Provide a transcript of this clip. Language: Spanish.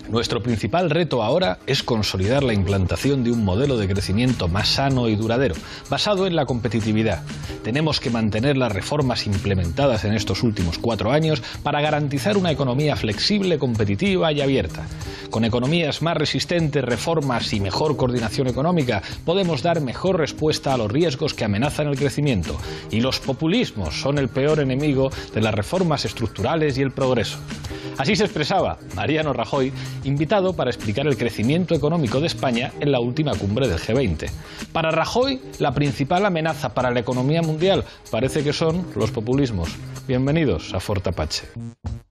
Nuestro principal reto ahora es consolidar la implantación de un modelo de crecimiento más sano y duradero, basado en la competitividad. Tenemos que mantener las reformas implementadas en estos últimos 4 años para garantizar una economía flexible, competitiva y abierta. Con economías más resistentes, reformas y mejor coordinación económica, podemos dar mejor respuesta a los riesgos que amenazan el crecimiento. Y los populismos son el peor enemigo de las reformas estructurales y el progreso. Así se expresaba Mariano Rajoy, invitado para explicar el crecimiento económico de España en la última cumbre del G20. Para Rajoy, la principal amenaza para la economía mundial parece que son los populismos. Bienvenidos a Fort Apache.